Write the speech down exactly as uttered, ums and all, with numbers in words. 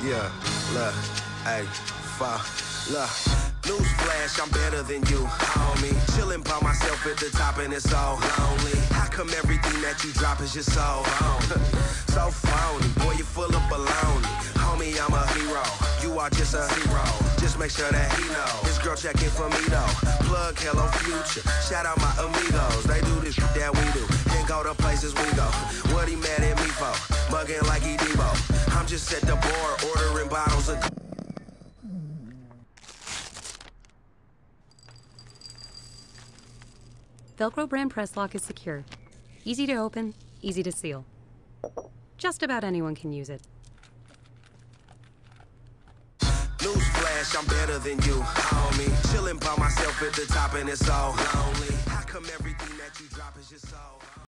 Yeah, look, ayy, fuck, look. Newsflash, I'm better than you, homie. Chillin' by myself at the top and it's so lonely. How come everything that you drop is just so on? So phony, boy, you full of baloney. Homie, I'm a hero, you are just a zero. Just make sure that he know. This girl checking for me though. Plug, hello, future. Shout out my amigos. They do this shit that we do. Then go to places we go. What he mad at me for? Mugging like he Debo. I'm just at the bar ordering bottles of. VELCRO Brand PRESS-LOK is secure. Easy to open, easy to seal. Just about anyone can use it. Newsflash, I'm better than you, homie. Chillin' by myself at the top and it's so lonely. How come everything that you drop is just so